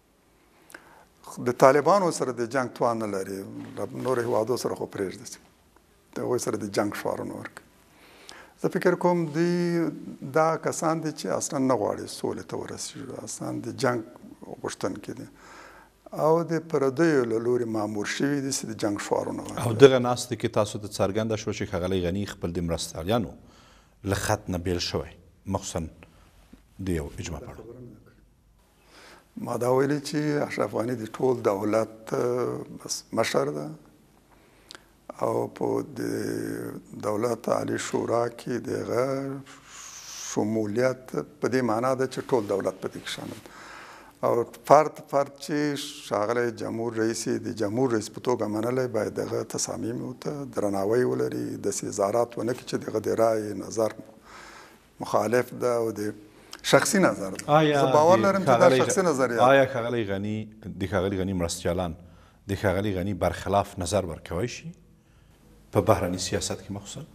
د طالبانو سره د جنگ توان نه لري، نورو هیوادو سره خو پرېږده چې د هغوی سره د جنگ شعارونه ورکوي. زه فکر کوم دوی دا کسان دي چې اصلا نه غواړي سولې ته ورسېږي، اصلا د جنگ غوښتونکي دي او د پردیو له لوري مامور شوي دي چې د جنگ شعارونه ورکوي. او دغه ناستې کې تاسو ته څرګنده شوه چې ښاغلی غني خپل د مرستیالانو له خط نه بیل شوی، مخصوصا د یو اجماع په اړه. ما دا ویلي چې اشرف غني د ټول دولت مشر ده او په د دولت عالی شورا کې د هغه شمولیت په دې معنا ده چې ټول دولت په دې کې شامل او فرد فرد چې ښاغلی جمهور رئیس د جمهور رئیس په توګه منلی باید دغه تصامیمو ته درناوی ولري، داسې اظهارات ونه کړي چې دغه د رای نظر مخالف ده او د شخصي نظر ده. زه باور لرم چې دا شخصي نظریه ده. آیا ښاغلی غني د ښاغلي غني مرستیالان د ښاغلي غني برخلاف نظر ورکوی شي په بهرني سیاست کې مخصوصا؟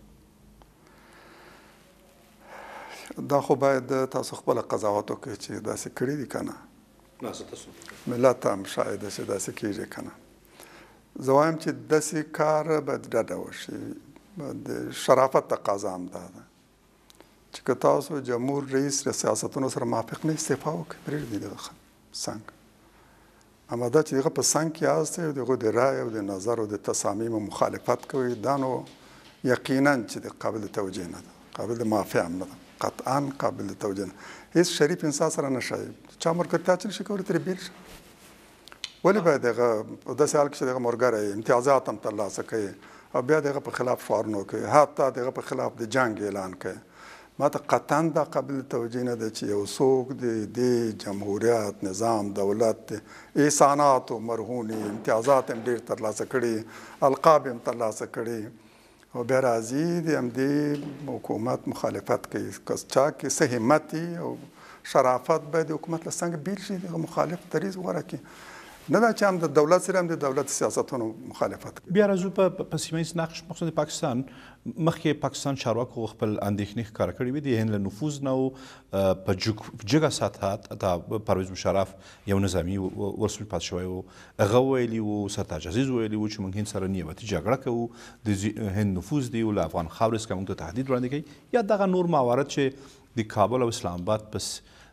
دا خو باید تاسو خپله قضاوت وکړئ چې داسې کړي دي که نه. ملت هم شاید چې داسې کېږي که نه. زه وایم چې داسې کار باید ډډه وشي. د شرافت تقاضا هم دا ده چې که تاسو جمهور رئیس له سیاستونو سره موافق نه استعفا وکړئ، پرېږدئ دغه څنګه. اما دا چې هغه په څنګ کې یاستئ او د هغوی د رای او د نظر او د تصامیمو مخالفت کوئ، دا نو یقینا چې د قابل توجیه نه ده، قابل د معافی هم نه ده، قطعا قابل د توجیه نه. هیڅ شریف انسان سره نه شي چا ملګرتیا چې نشي کولی ترې بیل شي. ولې باید هغه په داسې حال کې چې دغه ملګری امتیازات هم ترلاسه کوي او بیا د هغه په خلاف شعارونه کوي، حتی د هغه په خلاف د جنګ اعلان کوي. ما ته قطعا دا قابل توجیه نه ده چې یو څوک د دې جمهوریت نظام دولت احسانات او مرهونې امتیازات هم ډېر ترلاسه کړي، القاب هم ترلاسه کړي او بیا راځي د همدې حکومت مخالفت کوي. که چا کې څه همت او شرافت باید د حکومت له څنګه بیل شي، دغه مخالف دریځ غوره کړي. نه دا چې هم د دولت سره هم د دولت سیاستونو مخالفت کوي. بیا راځو په سیمه ییز نقش مخصوصا د پاکستان. مخکې پاکستان چارواکو خپل اندېښنې ښکاره کړې وې د هند له نفوذ نه و په جګه سطحه حتی پرویز مشرف یو نظامي ورسمي پاتې شوی و، هغه ویلي و، سرتاج عزیز ویلي و چې موږ هند سره نیابتي جګړه کوو، د هند نفوذ دی او له افغان خاورې څخه موږ ته تهدید وړاندې کوي، یا دغه نور موارد چې د کابل او اسلام آباد په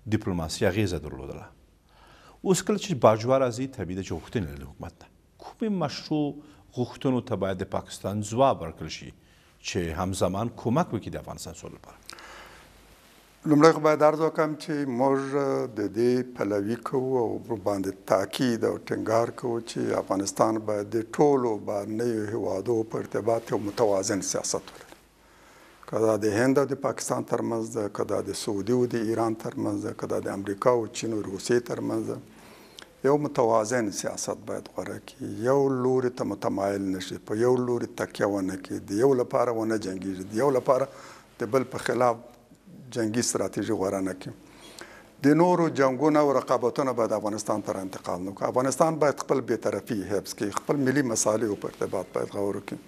ډیپلوماسي اغیزه درلودله. اوس کله چې باجوه راځي طبیعي ده چې غوښتنې لري حکومت ته. کومې مشروع غوښتنو ته باید د پاکستان ځواب ورکړل شي چې همزمان کومک وکړي د افغانستان سولې لپاره؟ لومړی خو باید عرض وکړم چې موږ د دې پلوي کوو او باندې تاکید او ټینګار کوو چې افغانستان باید د ټولو بهرنیو هیوادو په ارتباط یو متوازن سیاست ولري. که دا د هند او د پاکستان ترمنځ ده، که دا د سعودي او د ایران ترمنځ ده، که دا د امریکا او چین او روسیې ترمنځ ده، یو متوازن سیاست باید غوره کړي. یو لوري ته متمایل نشي، په یو لوري تکیه ونه کړي، د یو لپاره ونه جنګېږي، د یو لپاره د بل په خلاف جنگي ستراتیژي غوره نه کړي. د نورو جنګونه او رقابتونه باید افغانستان ته انتقال نه کړي. افغانستان باید خپل بېطرفي حفظ کړي، خپل ملي مصالحو په ارتباط باید غور وکړي.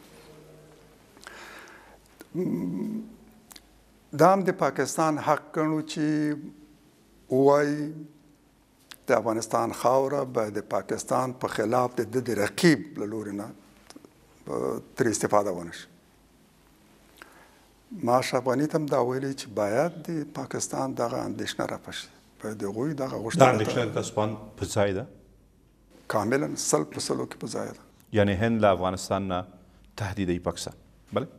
دا هم د پاکستان حق ګڼو چې ووایي د افغانستان خاوره باید د پاکستان په خلاف د ده د رقیب له لوري نه ترې استفاده ونه شي. ما اشرف ته هم دا ویلي چې باید د پاکستان دغه اندېښنه راپشي، باید د هغوی دغه غوښتنه دا اندېښنه د تاسو په ځای ده؟ کاملا سل په سلو کې په ځای ده. یعنې هند له افغانستان نه تهدیدوي پاکستان؟ بله،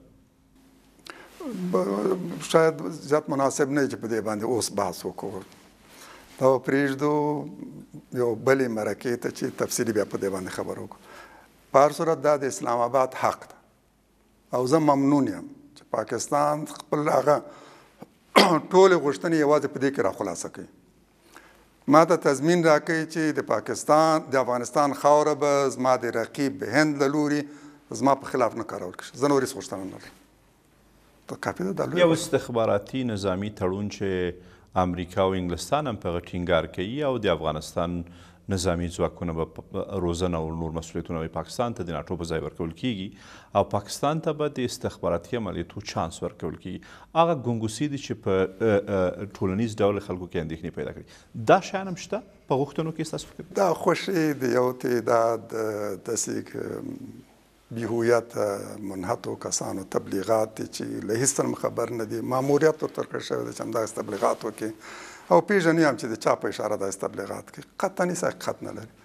شاید زیات مناسب نه چې په دې باندې اوس بحث وکړو. دا پرېږدو یو بلې مرکې ته چې تفصیلي بیا په دې باندې خبرې وکړو. په هر صورت دا د اسلام آباد حق ده او زه ممنون یم چې پاکستان خپل هغه ټولې غوښتنې یوازې په دې کې راخلاصه کوي. ما ته تضمین راکوي چې د پاکستان د افغانستان خاوره به زما د رقیب هند له لوري زما په خلاف نه کارول کېږي. زه نور هېڅ غوښتنه نه لرم. یو استخباراتي نظامي تړون چې امریکا او انګلستان هم په هغه ټینګار کوي او د افغانستان نظامي ځواکونه به روزنه او نور مسؤلیتونه به پاکستان ته د ناټو په ځای ورکول کیږي او پاکستان ته به د استخباراتي عملیاتو چانس ورکول کیږي. هغه ګنګوسې دي چې په ټولنیز ډول خلکو کې اندېښنې پیدا کړي. دا شیان هم شته په غوښتنو کې ستاسو فکر؟ دا خوښې د یو تعداد داسې بیهویت منحطو کسانو تبلیغات دي چې له هېڅ څه خبر نه دي. ماموریت ورته ورکړل شوی دی چې همدغسې تبلیغات وکړي او پېژني هم چې د چا په اشاره داسې تبلیغات کوي. قطعا هېڅ حقیقت نه لري.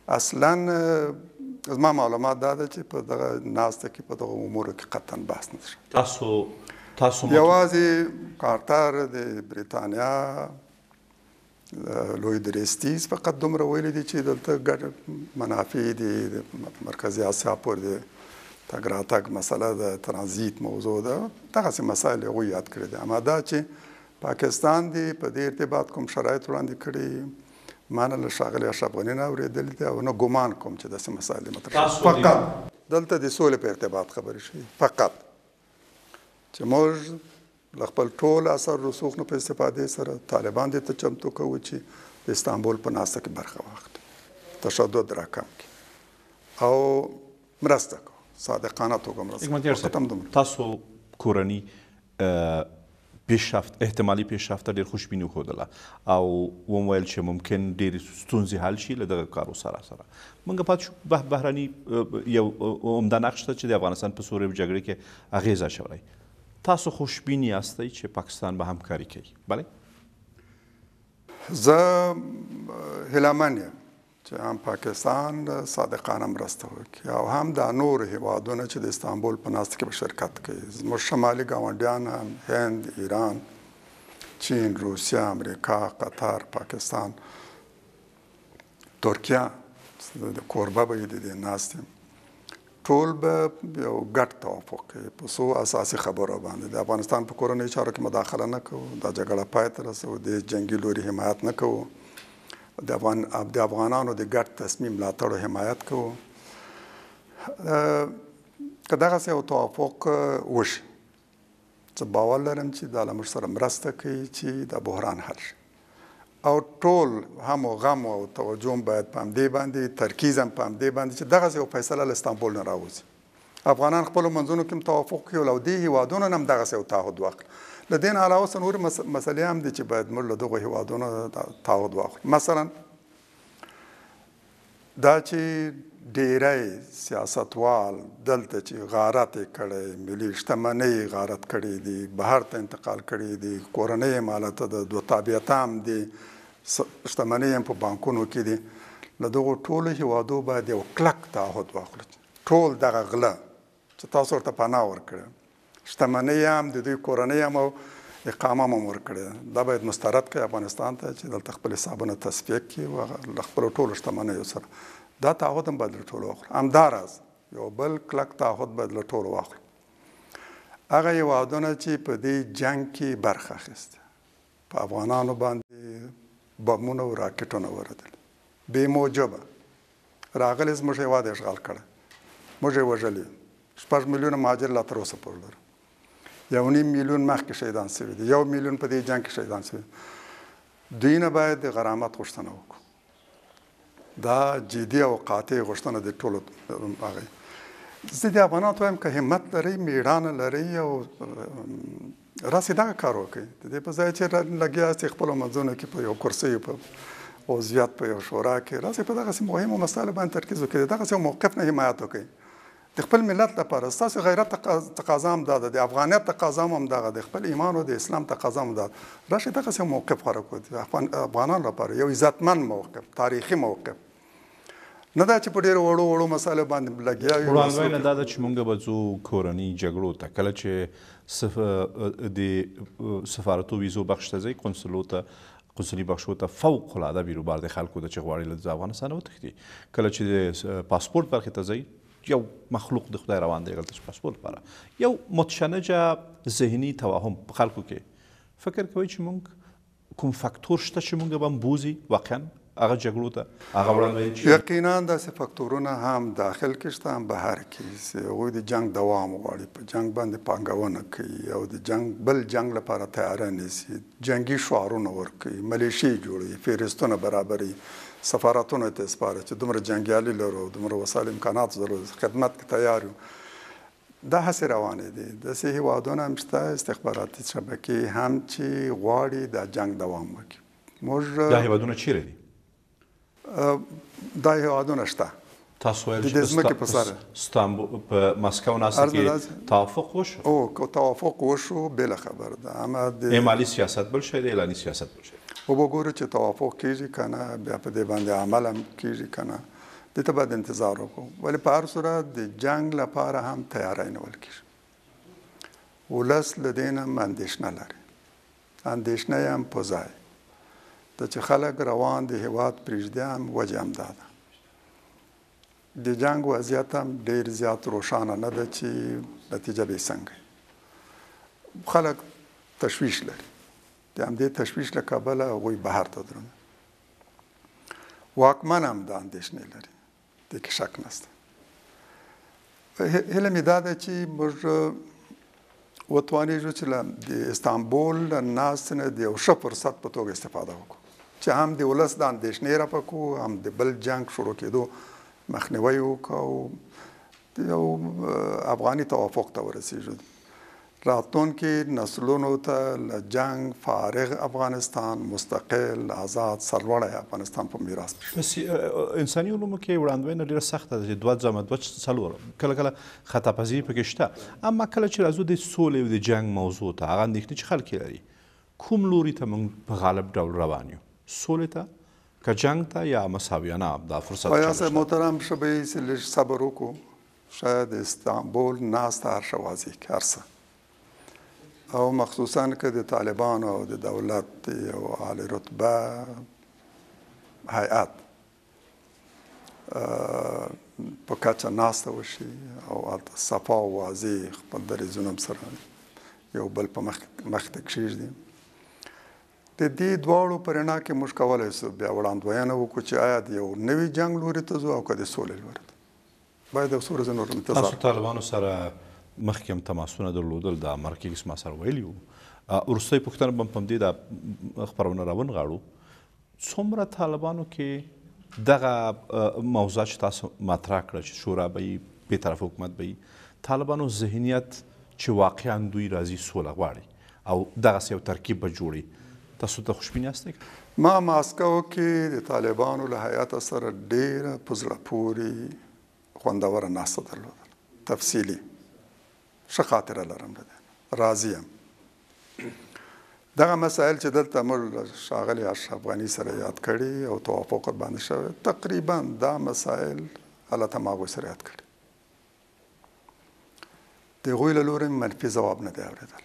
اصلا زما معلومات دا ده چې په دغه ناسته کې په دغه امورو کې قطعا بحث نه شي. تاسو تاسو یوازې کارتر د بریتانیا لوی درستیز فقط دومره ویلي دي چې دلته ګډ منافع دي، د مرکزي اسیا پورې د تګ راتګ مسله د ترانزیت موضوع ده، دغسې مسایل هغوی یاد کړي دي. اما دا چې پاکستان دي په دې ارتباط کوم شرایط وړاندې کړي ما نه له ښاغلي اشرف غني نه اورېدلي دي او نه ګمان کوم چې داسې مسایل مطرح شي. فقط دلته د سولې په ارتباط خبرې شي، فقط چې موږ له خپل ټول اثر رسوخ نه په استفادې سره طالبان دې ته چمتو کوو چې د استانبول په ناسته کې برخه واخلي، تشدد راکم کړي او مرسته کوو، صادقانه توګه مرسته کوو. تاسو کورني پیشرفت احتمالي پیشرفت ډېر خوشبیني وښودله او ومویل چې ممکن ډېرې ستونزې حل شي له دغه کارو سره سره. موږ پاتې شو بهرني یو عمده نقش ته چې د افغانستان په سوریه جګړې کې اغېزه اچولی. تاسو خوشبین یاستئ چې پاکستان به همکاري کوي؟ بله، زه هیلهمن یم چې هم پاکستان صادقانه مرسته وکړي او هم دا نور هیوادونه چې د استانبول په ناسته کې به شرکت کوي. زموږ شمالي ګاونډیان هم هند، ایران، چین، روسیه، امریکا، قطر، پاکستان، ترکیه د کوربه به یې د دې ناستې ټول به یو ګډ توافق کوي په څو اساسي خبرو باندې. د افغانستان په کورنیو چارو کې مداخله نه کوو، دا جګړه پای ته رسوو، د جنګي لوري حمایت نه کوو، د افغان د افغانانو د ګډ تصمیم ملاتړ حمایت کوو. که دغسې یو توافق وشي زه باور لرم چې دا له موږ سره مرسته کوي چې دا بحران حل شي او ټول هم و غم او توجه باید په همدې باندې ترکیز هم په همدې باندې چې دغسې یو فیصله له استانبول نه راوځي. افغانان خپلو منځونو کې هم توافق کوي او دې هیوادونو نه هم دغسې یو تعهد واخلي. له دې نه علاوه څه نورې مسلې هم دي چې باید موږ له دغو هیوادونو تعهد واخلو. مثلا دا چې ډیری سیاستوال دلته چې غارت یې کړی، ملي شتمنۍ غارت کړي دي، بهر ته انتقال کړي دي، کورنۍ یې مالته د دوه تابعیت هم دي، شتمنۍ هم په بانکونو کې دي. له دغو ټولو هیوادو باید یو کلک تعهد واخلو، ټول دغه غله چې تاسو ورته پناه ورکړه، شتمنۍ هم د دوی کورنۍ هم او اقامه هم ورکړې، دا باید مسترد کړي افغانستان ته چې دلته خپل حسابونه تصفیه کړي له خپلو ټولو شتمنیو سره. دا تعهد هم باید له ټولو واخلو. همداراز یو بل کلک تعهد باید له ټولو واخلو. هغه هیوادونه چې په دې جنګ کې برخه اخیسته، په افغانانو باندې بمونه او راکټونه وردل، بې موجبه راغلي، زموږ هیواد یې اشغال کړی، موږ یې وژلي، شپږ میلیونه مهاجر لا تر اوسه پورې لرو، یو نیم میلیون مخکې شهیدان شوي دي، یو میلیون په دې جنګ کې شهیدان شوي دي. دوی نه باید د غرامت غوښتنه وکړو. دا جدي او قاطع غوښتنه د ټولو هغه. زه د افغانانو ته وایم که همت لرئ، میړانه لرئ او راسئ دغه کار وکړئ، د دې په ځای چې لګیا یاستئ خپلو منځونو کې په یو کرسیو په عضویت په یو شورا کې، راسئ په دغسې مهمو مسایلو باندې ترکیز وکړئ، د دغسې یو موقف نه حمایت وکړئ د خپل ملت لپاره. ستاسو غیرت تقاضا هم دا ده، د افغانیت تقاضا هم همدغه د خپل ایمان او د اسلام تقاضا هم دا ده. راشئ دغسې یو موقف غوره کړو د افغانانو لپاره، یو عزتمند موقف، تاریخي موقف، نه دا چې په ډېرو وړو وړو مسایلو باندې لګیا یو. وړاندوینه دا ده چې موږ به ځو کورني جګړو ته، کله چې د سفارتو ویزو بخش ته ځئ، قنسلو ته، قنسلي بخشو ته فوق العاده بیروبار د خلکو ده چې غواړي له افغانستانه وتښتي. کله چې د پاسپورت برخې ته ځئ، یو مخلوق د خدای روان دی هلته چې پاسپورت لپاره یو متشنجه ذهني توهم په خلکو کې فکر کوي چې موږ کوم فاکتور شته چې موږ به هم بوځي واقعا هغه جګړو ته، هغه وړاندوینې چې یقینا داسې فاکتورونه هم داخل کې شته هم بهر کې. هغوی د جنګ دوام غواړي، په جنګ باندې پانګونه کوي او د جنګ بل جنګ لپاره تیاری نیسي، جنګي شعارونه ورکوي، ملیشې جوړوي، فهرستونه برابروي، سفارتونو ته یې سپاره چې دومره جنګیالي لرو، دومره وسایل امکانات لرو، خدمت کې تیار یو. دا هسې روانې دي. داسې هیوادونه هم شته، استخباراتي شبکې هم چې غواړي دا جنګ دوام وکړي. موږ دا هیوادونه چیرې دي؟ دا هیوادونه شته. تاسو ویل د ځمکې په سر استانبول په مسکو ناسته کې توافق وشو؟ او که توافق وشو بله خبر ده، اما د اعمالي سیاست بل شی دی، اعلاني سیاست بل شی دی. وګورو چې توافق کیږي که نه، بیا په دې باندې عمل هم کیږي که نه، دې ته باید انتظار وکړو. ولې په هر صورت د جنګ لپاره هم تیاری نیول کیږي. ولس له دې نه هم اندېښنه لري، اندېښنه یې هم په ځای د چې خلک روان د هیواد پرېږدي هم وجه هم دا ده. د جنګ وضعیت هم ډېر زیات روښانه نه ده چې نتیجه به یې څنګه. خلک تشویش لري، د همدې تشویش له کبله هغوی بهر ته درومي. واکمن هم دا اندېښنې لري، دې کې شک نشته. هیله مې دا ده چې موږ وتوانېږو چې له د استانبول له ناستې نه د یو ښه فرصت په توګه استفاده وکړو، چې هم د ولس د اندېښنې راپکو، هم د بل جنګ شروع کېدو مخنیوی وکړو او د یو افغاني توافق ته ورسېږو. راتلونکي نسلونو ته له جنګ فارغ افغانستان، مستقل، آزاد، سرلوړی افغانستان په میراث پرېږدي. انساني علومو کې وړاندوینه ډېره سخته ده چې دوه ځمه دوه څلور کله کله خطاپذیري پکې شته، اما کله چې راځو د سولې او د جنګ موضوع ته، هغه اندېښنې چې خلک یې لري، کوم لوري ته موږ په غالب ډول روان یو؟ سولې ته که جنگ ته یا مساویانه دا فرصت آیا صاحب محترم شه به یې لږ صبر وکړو، شاید استانبول ناسته هر شه واضح کړي هر څه، او مخصوصا که د طالبانو او د دولت یو عالی رتبه هیئت په کچه ناسته وشي او هلته صفا او واضح خپل دریځونه سره یو بل په مخ ته کښېږدي. د دې دواړو په رڼا کې موږ کولی شو بیا وړاندوینه وکړو چې آیا د یو نوي جنګ لوري ته ځو او که د سولې لوري ته. باید یو څو ورځې نور انتظار. تاسو طالبانو سره مخکې هم تماسونه درلودل، د مرکز ما سره ویلي وو. وروستۍ پوښتنه به هم په همدې د خپرونه راونغاړو، څومره طالبانو کې دغه موضوع چې تاسو مطرح کړه چې شورا به وي، بې طرفه حکومت به وي، طالبانو ذهنیت چې واقعا دوی راځي سوله غواړي او دغسې یو ترکیب به جوړي، تاسو ته خوشبینه یاستئ؟ ما ماسکو کې د طالبانو له هیات سره ډېره په زړه پورې خوندوره ناسته درلودله، تفصیلي ښه خاطره لرم له دې، راضي یم. دغه مسایل چې دلته موږ ښاغلي اشرف افغاني سره یاد کړي او توافق ورباندې شوی، تقریبا دا مسایل هلته ما هغوی سره یاد کړي. د هغوی له لورې منفي ځواب نه دی اورېدلی.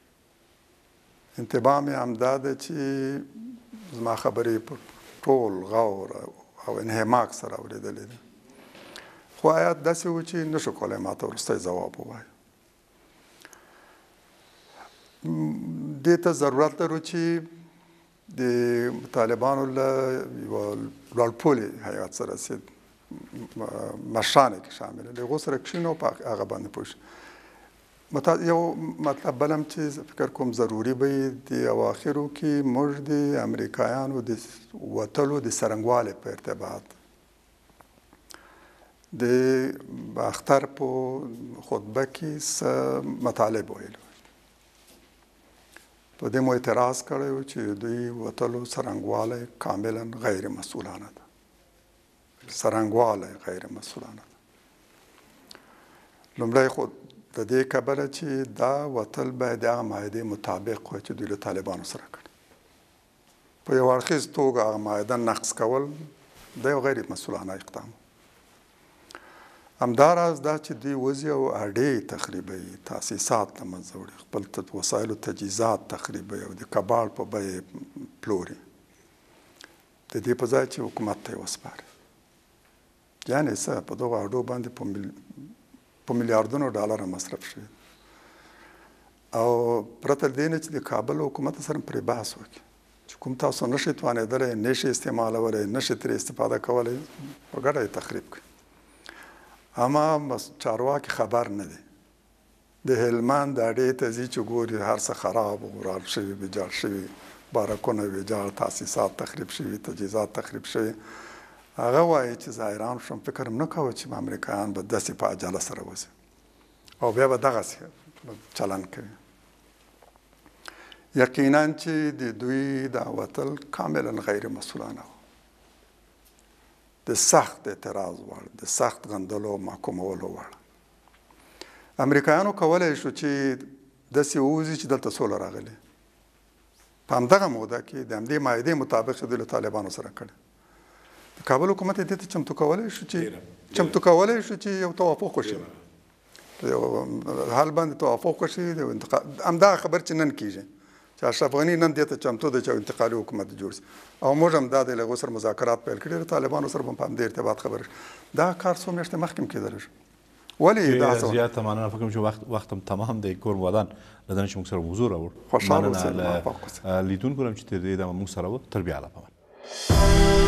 انتباه مې همدا ده چې زما خبرې په ټول غور او انهماک سره اورېدلې دي، خو آیات داسې و چې نه شو کولی ما ته وروستی ځواب ووایي. دې ته ضرورت لرو چې د طالبانو له یوه لوړپوړي هیات سره چې مشران کې شامل دي، د هغو سره کښېنو په هغه باندې پوه شي. یو مطلب بل هم چې فکر کوم ضروري به وي د اواخرو کې موږ د امریکایانو د وتلو د څرنګوالي په ارتباط د اختر په خطبه کې څه مطالب ویلو. په دې مو اعتراض کړی و چې دوی وتلو څرنګوالی کاملا غیر مسؤلانه ده، څرنګوالی غیر مسؤلانه ده. لومړی خو د دې کبله چې دا وتل باید د هغه معاهدې مطابق وي چې دوی له طالبانو سره کړي. په یو اړخیز توګه هغه معاهده نقض کول دا یو غیر مسؤلانه اقدام. همداراز دا چې دوی وځي او اډې تخریبوي، تاسیسات له منځه وړي، خپل وسایلو تجهیزات تخریبوي او د کباړ په بیه پلوري، د دې په ځای چې حکومت ته یې وسپاري. یعنې څه په دغو اډو باندې په په میلیاردونو ډالره مصرف شوي او پرته له دې نه چې د کابل حکومت سره پرې بحث وکړي چې کوم تاسو نشئ توانېدلی، نشئ استعمالولی، نشئ ترې استفاده کولی، په ګډه یې تخریب کړي. اما چارواکي خبر نه دي. د هلمند اډې ته ځي چې ګوري هر څه خراب و، وران شوي، ویجاړ شوي، بارکونه ویجاړ، تاسیسات تخریب شوي، تجهیزات تخریب شوي. هغه وایي چې زه حیران شوم، فکر م نه کوه چې امریکایان به داسې په عجله سره وځي او بیا به دغسې چلن کوي. یقینا چې د دوی دا وتل کاملا غیر مسؤلانه و، د سخت اعتراض وړ، د سخت غندلو او محکومولو وړ. امریکایانو کولی شو چې داسې ووځي چې دلته سوله راغلې. په همدغه موده کې د همدې معاهدې مطابق دوی له طالبانو سره کړی. د کابل حکومت یې دې ته چمتو کولی شو چې چمتو کولی شو چې یو توافق وشي، یو حل باندې توافق وشي. همدغه خبر چې نن کېږي چې اشرف غني نن دې ته چمتو دی چې انتقالي حکومت جوړ شي او موږ هم دا د له هغو سره مذاکرات پیل کړي، د طالبانو سره به په همدې ارتباط خبرې شي. دا کار څو میاشتې مخکې هم کېدلی شو. ولې دا څه زیاته مننه. فکر کوم چې وخت وخت هم تمام دی. کور ودان له دې چې موږ سره موضوع راوړ. خوشحاله مننه له لیدونکو هم چې تر دې دمه موږ سره و. تر بیا له پامه.